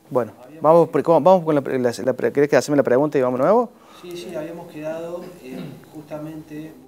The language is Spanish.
Bueno, vamos con ¿querés que hacemos la pregunta y vamos nuevo? Sí, habíamos quedado justamente